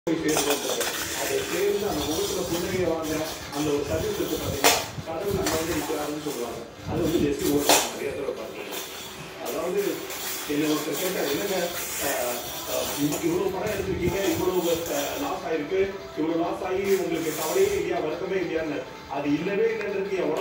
அதை சேர்ந்து அந்த முகத்துல புன்னகையை வாங்க அந்த ஒரு சர்வீஸ் இருக்கு பார்த்தீங்கன்னா கடவுள் நம்ம இருக்கிறாருன்னு சொல்லுவாங்க. அது ஜெஸ்டி ஓட்டுறாங்க நிறைய தடவை பார்த்தீங்கன்னா. அதாவது என்ன ஒருத்தர் கேட்டால் என்னங்க இவ்வளோ படம் எடுத்திருக்கீங்க, இவ்வளோ லாஸ் ஆயிருக்கு, இவ்வளோ லாஸ் ஆகி உங்களுக்கு கவலையே இல்லையா, வருத்தமே இல்லையான்னு. அது இல்லவே இல்லைன்றது எவ்வளோ